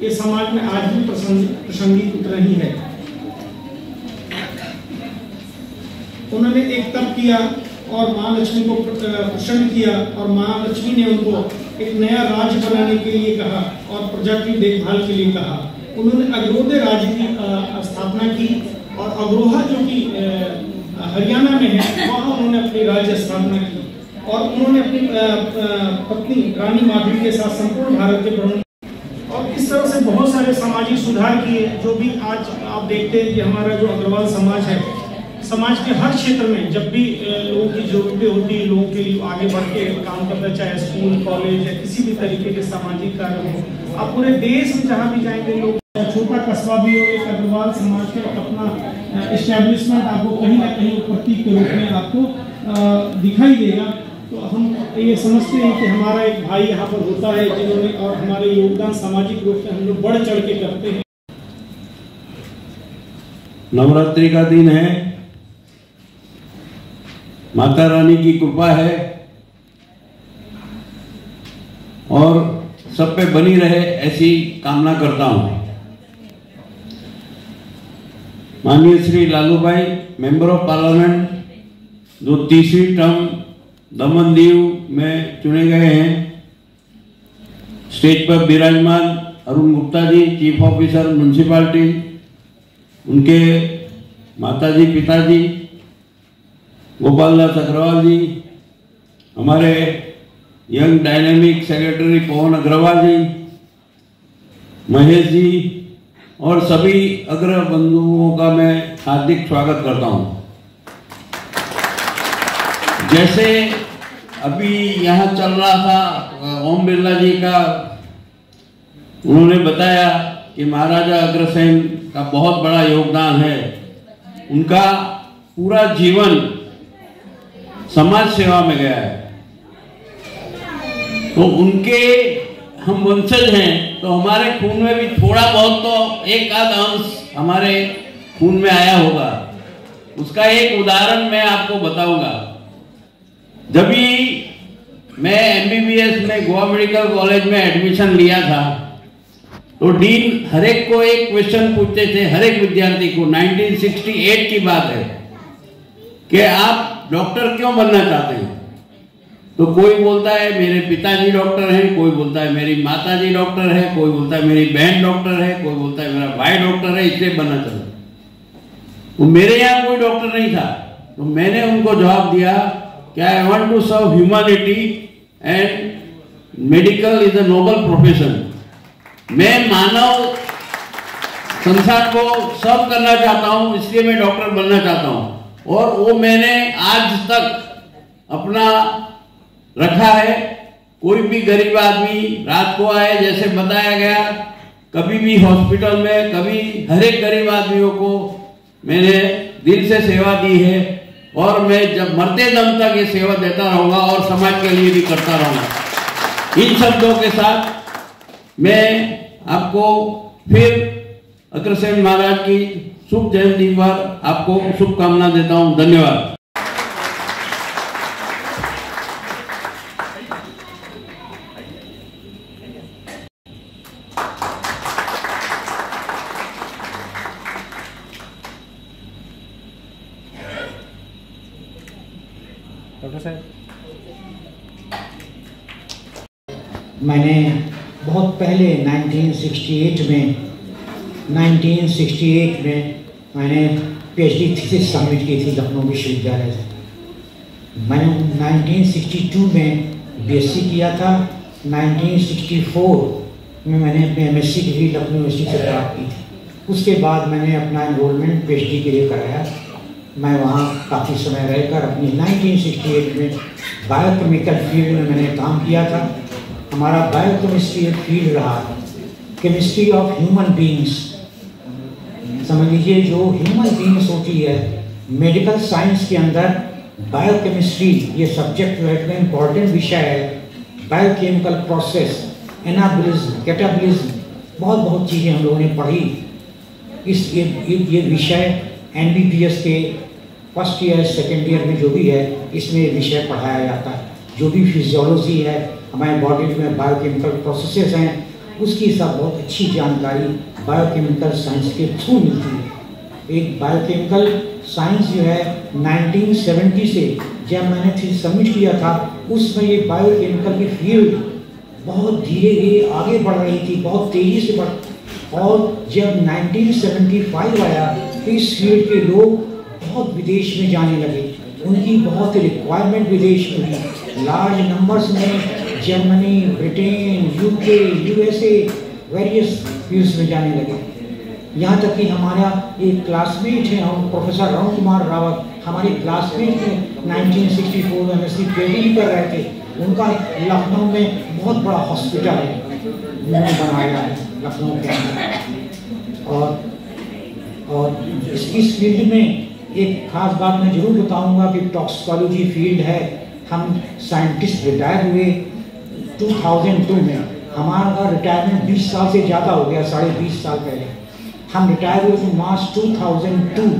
ये समाज में आज भी प्रासंगिक उतना ही है। उन्होंने एक तप किया और माँ लक्ष्मी को प्रसन्न किया और माँ लक्ष्मी ने उनको एक नया राज्य बनाने के लिए कहा और प्रजा की देखभाल के लिए कहा। उन्होंने अग्रोदय राज्य की स्थापना की और अग्रोहा जो कि हरियाणा में है वहाँ उन्होंने अपनी राज्य स्थापना की और उन्होंने अपनी पत्नी रानी माधवी के साथ संपूर्ण भारत के भ्रमण और इस तरह से बहुत सारे सामाजिक सुधार किए जो भी आज आप देखते हैं कि हमारा जो अग्रवाल समाज है, समाज के हर क्षेत्र में जब भी लोगों की जरूरतें होती है, लोगों के लिए आगे बढ़ के काम करता है, चाहे स्कूल कॉलेज या किसी भी तरीके के सामाजिक कार्य हो। आप पूरे देश में जहाँ भी जाएंगे लोग, छोटा कस्बा भी हो, एक अग्रवाल समाज के अपना इस्टेब्लिशमेंट आपको कहीं ना कहीं प्रतीक के रूप में आपको दिखाई देगा। तो हम ये समझते हैं कि हमारा एक भाई यहाँ पर होता है जिन्होंने और हमारे योगदान सामाजिक रूप से हम लोग बढ़ चढ़ के करते हैं। नवरात्रि का दिन है, माता रानी की कृपा है और सब पे बनी रहे ऐसी कामना करता हूं। माननीय श्री लालू भाई मेंबर ऑफ पार्लियामेंट जो तीसरी टर्म दमन दीव में चुने गए हैं, स्टेज पर विराजमान Arun Gupta ji chief officer municipality, उनके माताजी पिताजी गोपाल दास अग्रवाल जी, हमारे young dynamic secretary Pawan Agrawal ji, Mahesh ji और सभी अग्र बंधुओं का मैं हार्दिक स्वागत करता हूं। जैसे अभी यहाँ चल रहा था ओम बिरला जी का, उन्होंने बताया कि महाराजा अग्रसेन का बहुत बड़ा योगदान है, उनका पूरा जीवन समाज सेवा में गया है। तो उनके हम वंशज हैं तो हमारे खून में भी थोड़ा बहुत तो एक आध अंश हमारे खून में आया होगा। उसका एक उदाहरण मैं आपको बताऊंगा। जब भी मैं एमबीबीएस में गोवा मेडिकल कॉलेज में एडमिशन लिया था तो डीन हर एक को एक क्वेश्चन पूछते थे, हर एक विद्यार्थी को। 1968 की बात है कि आप डॉक्टर क्यों बनना चाहते हैं? तो कोई बोलता है मेरे पिताजी डॉक्टर हैं, कोई बोलता है मेरी माताजी डॉक्टर है, कोई बोलता है मेरी बहन डॉक्टर है, कोई बोलता है मेरा भाई डॉक्टर है, इसलिए बनना चाहता हूं। तो मेरे यहाँ कोई डॉक्टर नहीं था, तो मैंने उनको जवाब दिया कि I want to serve humanity and medical is a noble profession. मैं मानव संसार को सर्व करना चाहता हूं, इसलिए मैं डॉक्टर बनना चाहता हूं। और वो मैंने आज तक अपना रखा है। कोई भी गरीब आदमी रात को आए, जैसे बताया गया, कभी भी हॉस्पिटल में, कभी हर एक गरीब आदमियों को मैंने दिल से सेवा दी है और मैं जब मरते दम तक ये सेवा देता रहूंगा और समाज के लिए भी करता रहूंगा। इन शब्दों के साथ मैं आपको फिर अग्रसेन महाराज की शुभ जयंती पर आपको शुभकामना देता हूं। धन्यवाद। डॉक्टर साहब, मैंने बहुत पहले 1968 में मैंने पीएचडी थीसिस सबमिट की थी लखनऊ विश्वविद्यालय से। मैंने 1962 में बीएससी किया था। 1964 में मैंने अपनी एमएससी डिग्री लखनऊ यूनिवर्सिटी से प्राप्त की थी। उसके बाद मैंने अपना एनरोलमेंट पीएचडी के लिए कराया। मैं वहाँ काफ़ी समय रहकर अपनी 1968 में बायोकेमिकल फील्ड में मैंने काम किया था। हमारा बायोकेमिस्ट्री एक फील्ड रहा, केमिस्ट्री ऑफ ह्यूमन बीइंग्स। समझ लीजिए, जो ह्यूमन बीइंग्स होती है मेडिकल साइंस के अंदर बायोकेमिस्ट्री ये सब्जेक्ट जो है इतना इम्पॉर्टेंट विषय है। बायोकेमिकल प्रोसेस, एनाबॉलिज्म, कैटाबॉलिज्म, बहुत चीज़ें हम लोगों ने पढ़ी। इस ये विषय एमबीबीएस के फर्स्ट ईयर सेकेंड ईयर में जो भी है इसमें विषय पढ़ाया जाता है। जो भी फिजियोलॉजी है, हमारे बॉडी में बायोकेमिकल प्रोसेसेस हैं, उसकी सब बहुत अच्छी जानकारी बायोकेमिकल साइंस के थ्रू मिलती है। एक बायोकेमिकल साइंस जो है 1970 से जब मैंने थीसिस सबमिट किया था, उसमें ये बायोकेमिकल की फील्ड बहुत धीरे धीरे आगे बढ़ रही थी, बहुत तेज़ी से बढ़, और जब 1975 आया तो इस फील्ड के लोग बहुत विदेश में जाने लगे, उनकी बहुत रिक्वायरमेंट विदेश में हुई, लार्ज नंबर्स में Germany, Britain, UK, USA, various fields में जाने लगे। यहाँ तक कि हमारा एक क्लासमेट है, हम प्रोफेसर राम कुमार रावत, हमारे क्लासमेट थे, 1964 में MSc PhD कर रहे थे, उनका लखनऊ में बहुत बड़ा हॉस्पिटल है, उन्होंने बनाया है लखनऊ के अंदर। और इस फील्ड में एक खास बात मैं जरूर बताऊंगा कि टॉक्सिकोलॉजी फील्ड है, हम साइंटिस्ट रिटायर हुए 2002 में, हमारा रिटायरमेंट 20 साल से ज़्यादा हो गया, 20.5 साल पहले हम रिटायर हुए थे मार्च 2002।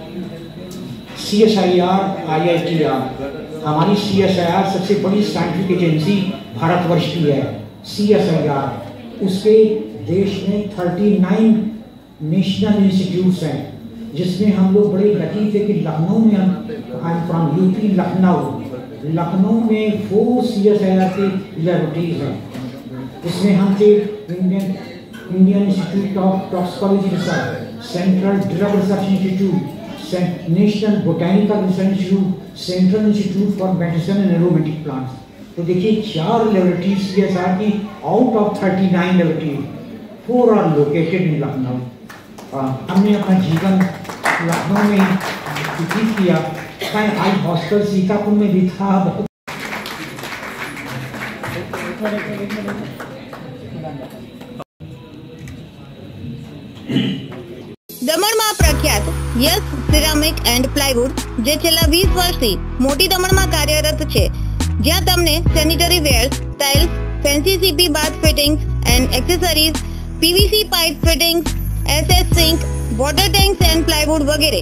CSIR IITR, हमारी CSIR सबसे बड़ी साइंटिफिक एजेंसी भारतवर्ष की है। CSIR, उसके देश में 39 नेशनल इंस्टीट्यूट्स हैं, जिसमें हम लोग बड़े लकी थे कि लखनऊ में I am from UP, Lucknow में 4 CSIR की लैबोरेटरीज हैं। इसमें हम थे Indian Institute of Toxicology Research, Central Drug Research Institute, National Botanical Research Institute, Central Institute for Medicine and Aromatic Plants. तो देखिए 4 लेबोरेटरीज CSIR की out of 39 laboratories, 4 are located in Lucknow. हमने अपना जीवन लखनऊ में व्यतीत किया। आज हॉस्टल सीतापुर में भी था। बहुत દમણમાં પ્રખ્યાત યસ સિરામિક એન્ડ પ્લાયવુડ, જે છેલ્લા 20 વર્ષથી મોટી દમણમાં કાર્યરત છે, જ્યાં તમને sanitary wares, tiles, fancy CP bath fittings and accessories, PVC pipe fittings, SS sink, water tanks and plywood વગેરે।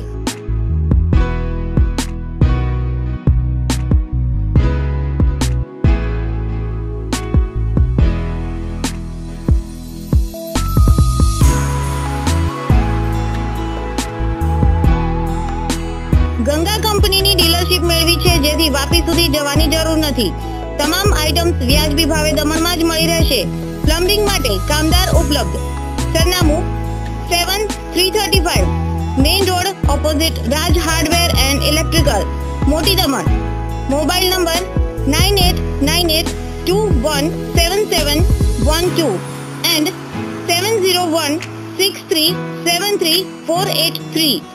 ગંગા કંપનીની ડીલરશીપ મેળવી છે, જેથી વાપી સુધી જવાની જરૂર નથી। તમામ આઇટમ્સ વ્યાજબી ભાવે દમણમાં જ મળી રહેશે। પ્લમ્બિંગ માટે કામદાર ઉપલબ્ધ। સરનામું 7335 main road opposite Raj hardware and electrical, Moti Daman. Mobile number 9898217712 and 7016373483।